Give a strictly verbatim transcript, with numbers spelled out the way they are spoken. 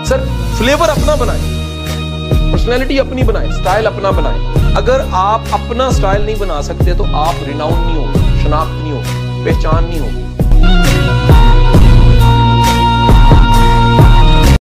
Sir flavour अपना बनाए, personality अपनी बनाए, स्टाइल अपना बनाए। अगर आप अपना स्टाइल नहीं बना सकते तो आप रिनाउंड नहीं हो, शनाख्त नहीं हो, पहचान नहीं हो।